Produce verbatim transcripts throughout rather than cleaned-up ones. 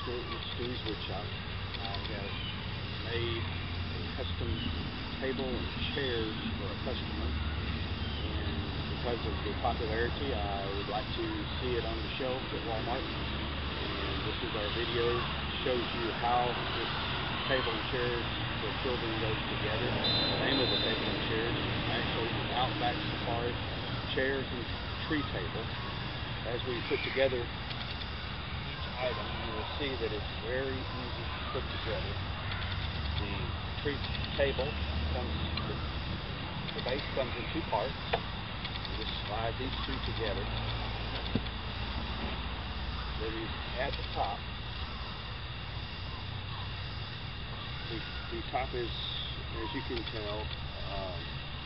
Stu's wood shop. I have made a custom table and chairs for a customer, and because of the popularity, I would like to see it on the shelf at Walmart. And this is our video. Shows you how this table and chairs for children goes together. The name of the table and chairs is actually Outback Safari Chairs and Tree Table. As we put together each item, you will see that it's very easy to put together. The tree table comes, the, the base comes in two parts. You just slide these two together. Then you add the top. The, the top is, as you can tell, um,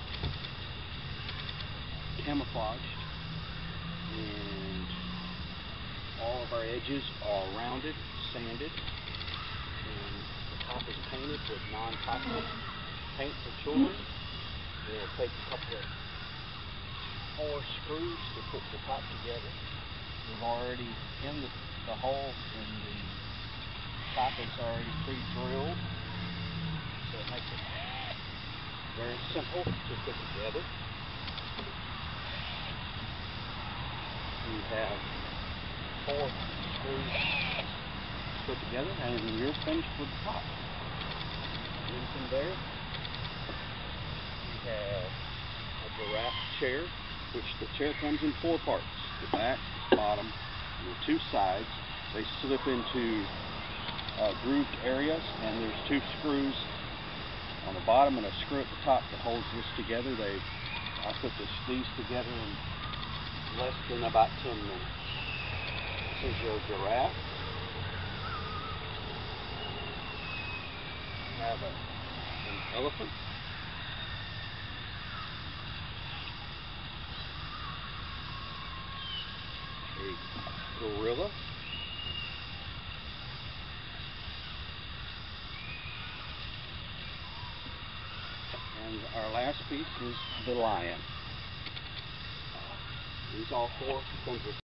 camouflaged, and all of our edges are rounded, sanded, and the top is painted with non-toxic paint for children. It'll take a couple of four screws to put the top together. We've already, in the, the hole in the top is already pre-drilled, so it makes it very simple to put together. You have four screws put together, and you're finished with the top. And from there, you have a giraffe chair, which the chair comes in four parts: the back, bottom, and the two sides. They slip into uh, grooved areas, and there's two screws on the bottom and a screw at the top that holds this together. They, I put this, these together in less than about ten minutes. This is your giraffe. You have a, an elephant. A gorilla. And our last piece is the lion. These all four comes with